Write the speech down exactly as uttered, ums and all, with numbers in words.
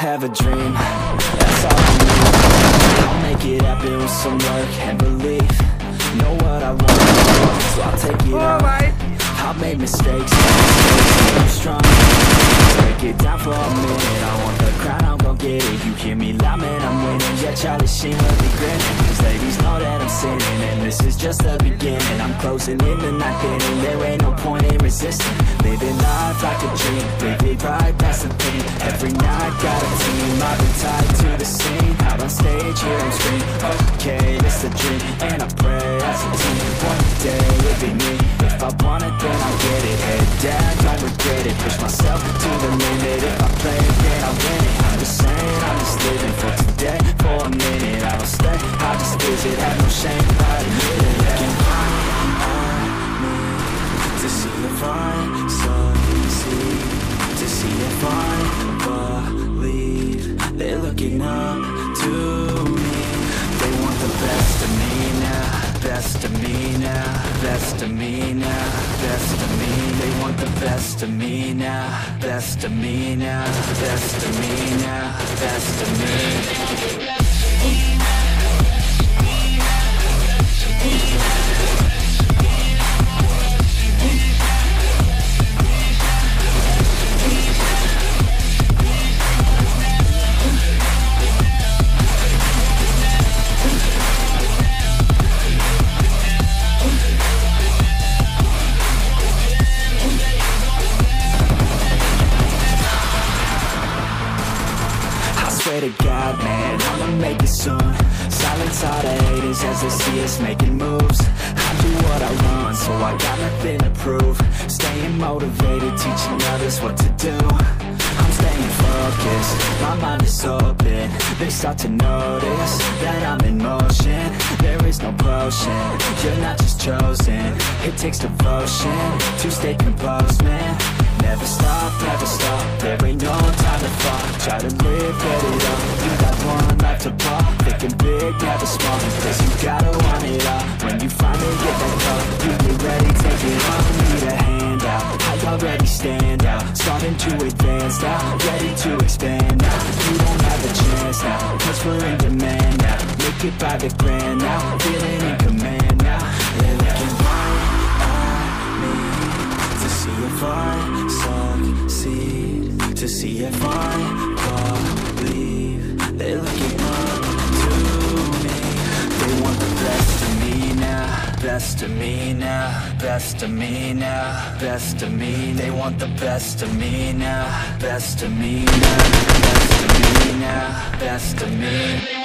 have a dream, that's all I need. I'll make it happen with some work and belief. Know what I want, so I'll take it on. I've made mistakes, but I'm strong. Break it down for a minute, I want the crown, I'm gon' get it. You hear me loud, man, I'm winning. Yeah, Charlie Sheen will be grinning, cause ladies know that I'm sinning, and this is just the beginning. I'm closing in the night inning, there ain't no point in resisting. Living life like a dream, live it right, that's the thing. Every night, got a team, I've been tied to the scene. Out on stage, hear them scream, okay, it's a dream. And I pray as a team, one day it'll be me. If I want it, then I'll get it. Head down, don't regret it. Push myself to the limit. If I play it, then I'll win it. I'm just saying, I'm just living for today. For a minute, I don't stay, I just visit. Have no shame, I admit it. Looking at me to see if I succeed, to see if I believe. They're looking up to me. They want the best of me now, best of me now, best of me now, best of me. They want the best of me now, best of me now, best of me now, best of me. Swear to God, man, I'ma make it soon. Silence all the haters as they see us making moves. I do what I want, so I got nothing to prove. Staying motivated, teaching others what to do. I'm staying focused, my mind is open. They start to notice that I'm in motion. There is no potion, you're not just chosen. It takes devotion to stay composed, man. Never stop, never stop, there ain't no time to fall. Try to live, get it up, you got one life to pop. Thinking big, never small, cause you gotta want it all. When you finally get that call, you get ready, take it on. Need a hand out, I already stand out. Starting to advance now, ready to expand now. You don't have a chance now, cause we're in demand now. Make it by the grand now, feeling in command now. They're looking right at me to see if I succeed, to see if I believe. They're looking up to me. They want the best of me now, best of me now, best of me now, best of me. They want the best of me now, best of me now, best of me now, best of me.